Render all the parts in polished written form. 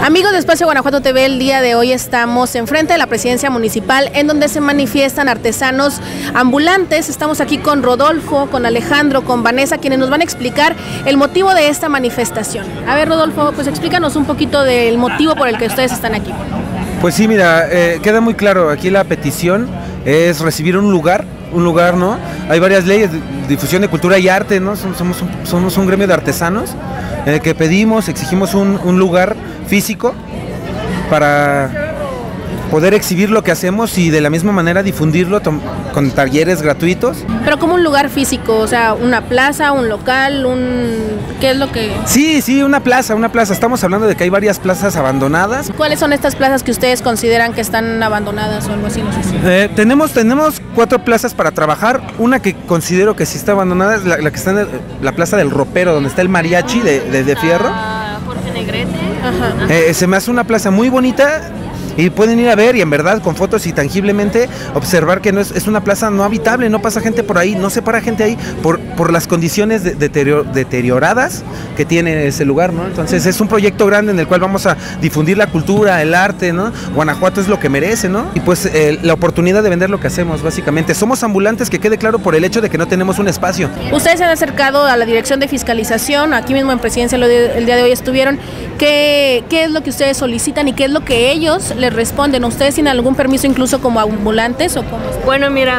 Amigos de Espacio Guanajuato TV, el día de hoy estamos enfrente de la presidencia municipal en donde se manifiestan artesanos ambulantes. Estamos aquí con Rodolfo, con Alejandro, con Vanessa, quienes nos van a explicar el motivo de esta manifestación. A ver, Rodolfo, pues explícanos un poquito del motivo por el que ustedes están aquí. Pues sí, mira, queda muy claro, aquí la petición es recibir un lugar, ¿no? Hay varias leyes, difusión de cultura y arte, ¿no? Somos un gremio de artesanos que pedimos, exigimos un lugar físico para poder exhibir lo que hacemos y de la misma manera difundirlo con talleres gratuitos. Pero como un lugar físico, o sea, una plaza, un local, ¿qué es lo que...? Sí, una plaza. Estamos hablando de que hay varias plazas abandonadas. ¿Cuáles son estas plazas que ustedes consideran que están abandonadas o algo así? No sé si... Tenemos 4 plazas para trabajar. Una que considero que sí está abandonada es la que está en la Plaza del Ropero, donde está el mariachi de Fierro. Jorge Negrete. Ajá. Se me hace una plaza muy bonita. Y pueden ir a ver y en verdad con fotos y tangiblemente observar que no es una plaza no habitable, no pasa gente por ahí, no se para gente ahí por las condiciones deterioradas que tiene ese lugar, ¿no? Entonces es un proyecto grande en el cual vamos a difundir la cultura, el arte, ¿no? Guanajuato es lo que merece, ¿no? Y pues la oportunidad de vender lo que hacemos, básicamente. Somos ambulantes, que quede claro, por el hecho de que no tenemos un espacio. Ustedes se han acercado a la Dirección de Fiscalización, aquí mismo en Presidencia el día de hoy estuvieron. ¿Qué es lo que ustedes solicitan y qué es lo que ellos les responden? ¿Ustedes tienen algún permiso incluso como ambulantes o cómo? Bueno, mira,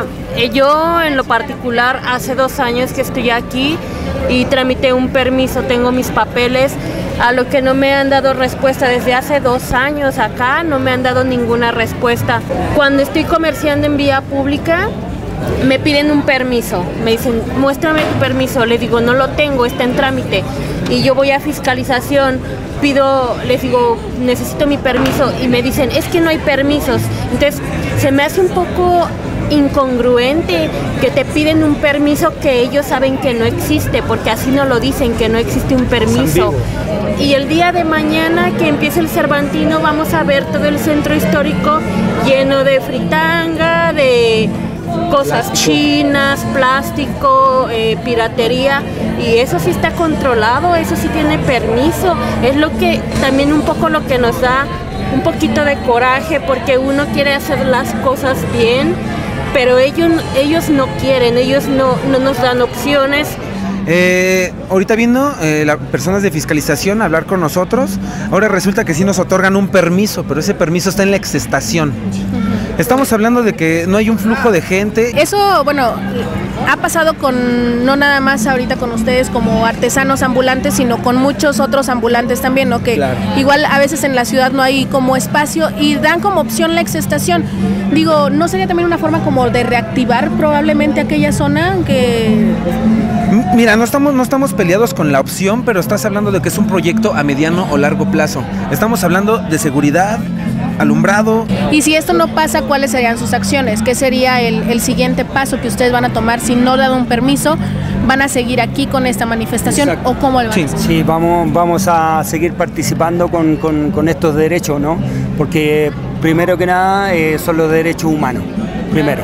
yo en lo particular hace 2 años que estoy aquí y tramité un permiso, tengo mis papeles, a lo que no me han dado respuesta desde hace 2 años acá, no me han dado ninguna respuesta. Cuando estoy comerciando en vía pública, me piden un permiso, me dicen, muéstrame tu permiso, les digo, no lo tengo, está en trámite. Y yo voy a fiscalización, les digo, necesito mi permiso y me dicen, es que no hay permisos. Entonces, se me hace un poco incongruente que te piden un permiso que ellos saben que no existe, porque así no lo dicen, que no existe un permiso. Y el día de mañana que empiece el Cervantino vamos a ver todo el centro histórico lleno de fritanga, de cosas chinas, plástico, piratería, y eso sí está controlado, eso sí tiene permiso. Es lo que también un poco lo que nos da un poquito de coraje, porque uno quiere hacer las cosas bien, pero ellos no quieren, ellos no nos dan opciones. Ahorita viendo las personas de fiscalización a hablar con nosotros, ahora resulta que sí nos otorgan un permiso, pero ese permiso está en la exestación. Estamos hablando de que no hay un flujo de gente. Eso, bueno, ha pasado no nada más ahorita con ustedes como artesanos ambulantes, sino con muchos otros ambulantes también, ¿no? Que claro, igual a veces en la ciudad no hay como espacio y dan como opción la exestación. Digo, ¿no sería también una forma como de reactivar probablemente aquella zona que...? Mira, no estamos peleados con la opción, pero estás hablando de que es un proyecto a mediano o largo plazo. Estamos hablando de seguridad, alumbrado. Y si esto no pasa, ¿cuáles serían sus acciones? ¿Qué sería el siguiente paso que ustedes van a tomar si no dan un permiso? ¿Van a seguir aquí con esta manifestación? Exacto. ¿O cómo lo van a hacer? Sí, vamos a seguir participando con estos derechos, ¿no? Porque primero que nada son los derechos humanos, primero,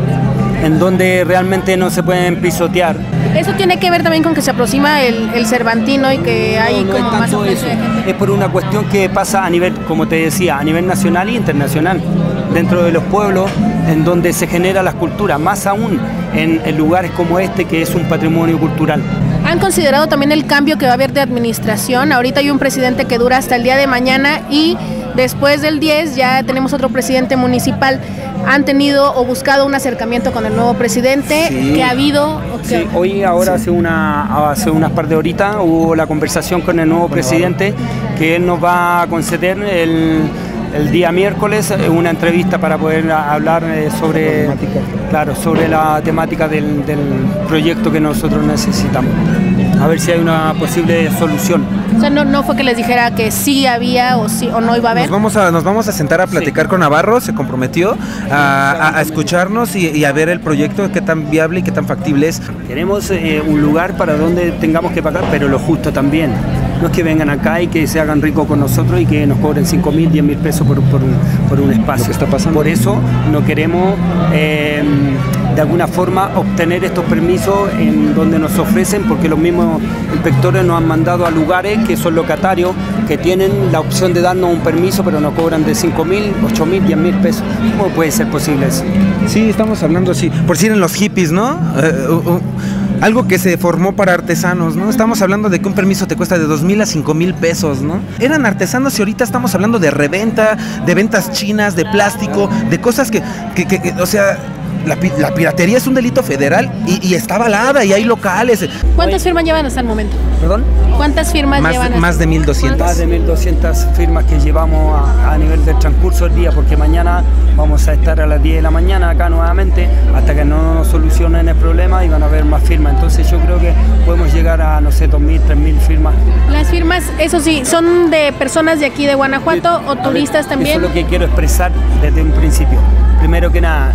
en donde realmente no se pueden pisotear. Eso tiene que ver también con que se aproxima el Cervantino y que hay como más eso. Es por una cuestión que pasa a nivel, como te decía, a nivel nacional e internacional, dentro de los pueblos en donde se genera la cultura, más aún en lugares como este, que es un patrimonio cultural. ¿Han considerado también el cambio que va a haber de administración? Ahorita hay un presidente que dura hasta el día de mañana y después del 10 ya tenemos otro presidente municipal. ¿Han tenido o buscado un acercamiento con el nuevo presidente? Sí. ¿Qué ha habido? Sí, ahora hace unas par de horitas hubo la conversación con el nuevo presidente, que él nos va a conceder el día miércoles una entrevista para poder hablar sobre la temática del proyecto que nosotros necesitamos. A ver si hay una posible solución. O sea, no fue que les dijera que sí había o no iba a haber. Nos vamos a sentar a platicar con Navarro, se comprometió a escucharnos y a ver el proyecto, qué tan viable y qué tan factible es. Queremos un lugar para donde tengamos que pagar, pero lo justo también. No es que vengan acá y que se hagan ricos con nosotros y que nos cobren 5.000, 10.000 pesos por un espacio. Lo que está pasando. Por eso no queremos de alguna forma obtener estos permisos en donde nos ofrecen, porque los mismos inspectores nos han mandado a lugares que son locatarios, que tienen la opción de darnos un permiso, pero nos cobran de 5.000, 8.000, 10.000 pesos. ¿Cómo puede ser posible eso? Sí, estamos hablando así, por decir en los hippies, ¿no? Algo que se formó para artesanos, ¿no? Estamos hablando de que un permiso te cuesta de 2.000 a 5.000 pesos, ¿no? Eran artesanos y ahorita estamos hablando de reventa, de ventas chinas, de plástico, de cosas que o sea, la piratería es un delito federal y está avalada y hay locales. ¿Cuántas firmas llevan hasta el momento? ¿Perdón? ¿Cuántas firmas llevan? Más de 1.200. Más de 1.200 firmas que llevamos a nivel del transcurso del día, porque mañana vamos a estar a las 10 de la mañana acá nuevamente, hasta que no nos solucionen el problema y van a haber más firmas. Entonces yo creo que podemos llegar a, no sé, 2.000, 3.000 firmas. Las firmas, eso sí, ¿son de personas de aquí de Guanajuato o turistas también? Eso es lo que quiero expresar desde un principio. Primero que nada,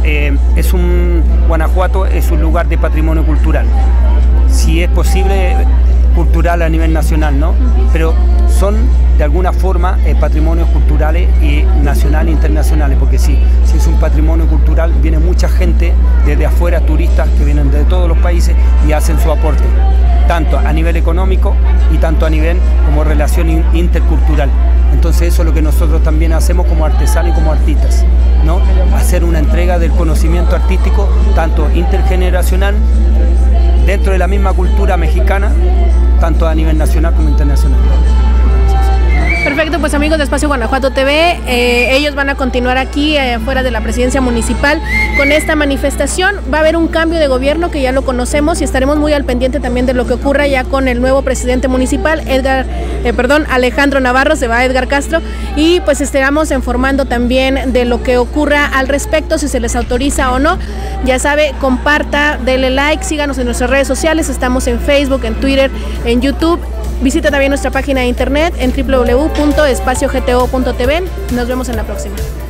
Guanajuato es un lugar de patrimonio cultural. Si es posible, cultural a nivel nacional, ¿no? Pero son de alguna forma patrimonios culturales y nacionales e internacionales, porque si es un patrimonio cultural, viene mucha gente desde afuera, turistas que vienen de todos los países y hacen su aporte, tanto a nivel económico y tanto a nivel como relación intercultural. Entonces eso es lo que nosotros también hacemos como artesanos y como artistas, ¿no? Hacer una entrega del conocimiento artístico, tanto intergeneracional, dentro de la misma cultura mexicana, tanto a nivel nacional como internacional. Perfecto, pues amigos de Espacio Guanajuato TV, ellos van a continuar aquí fuera de la presidencia municipal con esta manifestación. Va a haber un cambio de gobierno que ya lo conocemos y estaremos muy al pendiente también de lo que ocurra ya con el nuevo presidente municipal, Alejandro Navarro, se va Edgar Castro, y pues estaremos informando también de lo que ocurra al respecto, si se les autoriza o no. Ya sabe, comparta, dele like, síganos en nuestras redes sociales, estamos en Facebook, en Twitter, en YouTube. Visita también nuestra página de internet en www.espaciogto.tv. Nos vemos en la próxima.